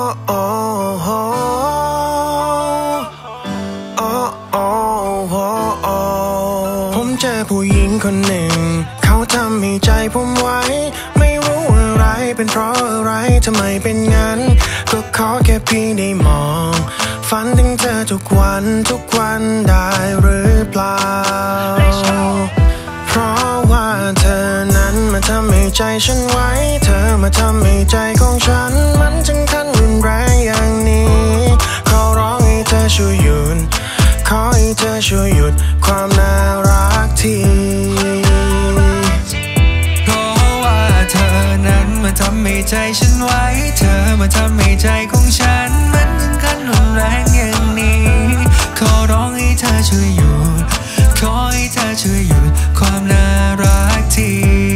โอ้โอ้โอ้โอ้โอ้ผมเจอผู้หญิงคนหนึ่งเขาทำให้ใจผมไว้ไม่รู้อะไรเป็นเพราะอะไรทำไมเป็นงั้นก็ขอแค่เพียงได้มองฝันถึงเธอทุกวันได้หรือเปล่าเพราะว่าเธอนั้นมาทำให้ใจฉันไว้เธอมาทำให้ใจของฉันมันถึงขั้นรุนแรงอย่างนี้ขอร้องให้เธอช่วยหยุดขอให้เธอช่วยหยุดความน่ารักทีเพราะว่าเธอนั้นมาทำให้ใจฉันไว้เธอมาทำให้ใจของฉันมันถึงขั้นรุนแรงอย่างนี้ขอร้องให้เธอช่วยหยุดขอให้เธอช่วยหยุดความน่ารักที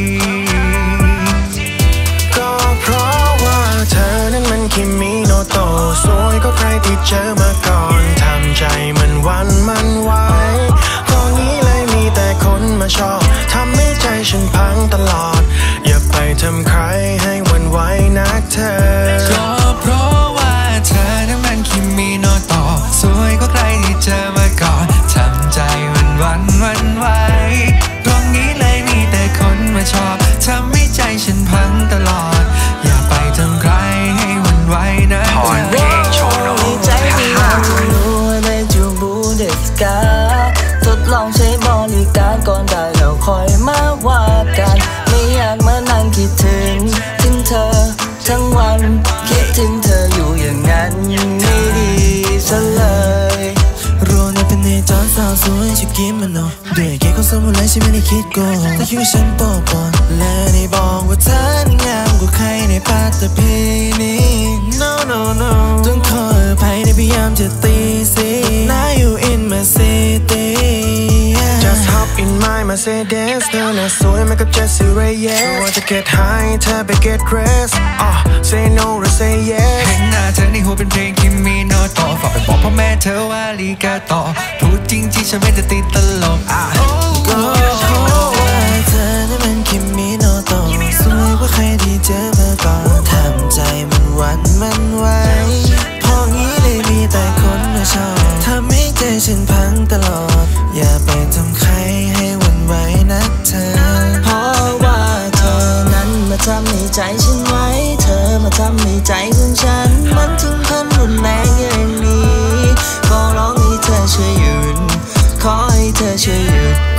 ก็เพราะว่าเธอนั้นมันคิมิโนโตะสวยก็ใครที่เจอมาก่อนทำใจมันวันมันไหวเพราะงี้เลยมีแต่คนมาชอบทำให้ใจฉันพังตลอดอย่าไปทำใครให้หวั่นไหวนักเธอก็เพราะว่าเธอนั้นมันคิมิโนโตะสวยก็ใครที่เจอมาก่อนทำใจมันวันไหวเพราะงี้เลยมีแต่คนมาชอบทำให้ใจฉันพังตลอดอย่าไปทำใครให้หวั่นไหวนะเธอใจที่อยากจะรู้ในจูบูเดสกาทดลองใช้บริการก่อนได้แล้วค่อยมาว่ากันไม่อยากมานั่งคิดถึงเธอทั้งวันคิดถึงเธออยู่อย่างนั้นไม่ดีซะเลยรู้ในเป็นในจอสาวสวยชิคกี้มันเนาะด้วยแค่คนสมบูรณ์และฉันไม่ได้คิดโกงแต่คิดว่าฉันโป๊ะปนและได้บอกว่าเธอนี่งามกว่าใครในปัตตภีนี้ no ต้องขออภัยในพยายามจะตีสิ Now you in my city Just hop in my Mercedes เธอน่ะสวยมากับ Jessie Reyes ว่าจะเก็ตไฮเธอไป get dress say no or say yes เห็นหน้าเธอในหัวเป็นเพลงคิมิโนโตะฝากไปบอกพ่อแม่เธอว่าลีกาโตพูดจริงที่ฉันไม่ได้ติดตลกก็เพราะว่าเธอนั้นมันคิมิโนโตะสวยกว่าใครที่เจอมาก่อนทำใจมันวันมันไหวพองี้เลยมีแต่คนมาชอบทำให้ใจฉันพังตลอดอย่าไปทำใครให้หวั่นไหวนักเธอเพราะว่าเธอนั้นมาทำให้ใจฉันไว้เธอมาทำให้ใจของฉันมันถึงขั้นรุนแรงอย่างนี้ขอร้องให้เธอช่วยหยุดขอให้เธอช่วยหยุด